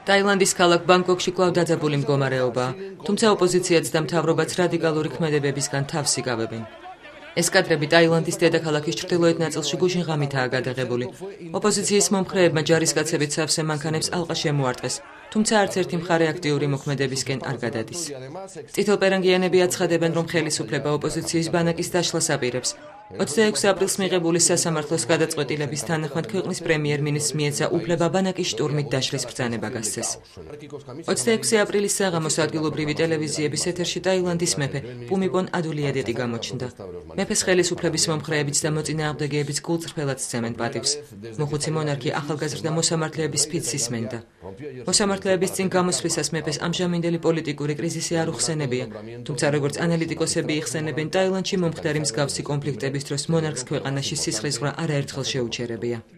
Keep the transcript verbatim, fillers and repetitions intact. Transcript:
ტაილანდის ქალაქ ბანგკოკში კვლავ დაძაბული მდგომარეობაა, თუმცა ოპოზიციაც და მთავრობაც რადიკალური ქმედებებისგან თავს იკავებენ. ეს კადრები ტაილანდის დედაქალაქის ჩრდილოეთ ნაწილში გუშინ ღამითაა გადაღებული. ოპოზიციის მომხრეებმა ჯარისკაცებით სავსე მანქანებს ალყა შემოარტყეს, თუმცა არც ერთი მხარე აქტიური მოქმედებისკენ არ გადადის. წითელპერანგიანები აცხადებენ, რომ ხელისუფლება ოპოზიციის ბანაკის დაშლას აპირებს. ოცდაექვსი აპრილს მიღებული სასამართლოს გადაწყვეტილების თანახმად ქვეყნის პრემიერ-მინისტრს მიეცა უფლება ბანაკის შტურმით დაშლის ბრძანება გასცეს. ოცდაექვსი აპრილის საღამოს ადგილობრივი ტელევიზიების ეთერში ტაილანდის მეფე პუმიპონ ადულიადეტი გამოჩნდა. მეფეს ხელისუფლების მომხრეებიც და მოწინააღმდეგეებიც გულწრფელად სცემენ პატივს. მოხუცი მონარქი ახალგაზრდა მოსამართლეების სფიდს ისმენდა. მოსამართლეების წინ გამოსვლისას მეფეს ამჟამინდელი პოლიტიკური კრიზისი არ უხსენებია, თუმცა როგორც ანალიტიკოსები იხსენებენ, ტაილანდში მომხდარი მსგავსი კონფლიქტების დროს მონარქს ქვეყანაში სისხლისღვრა არაერთხელ შეუჩერებია.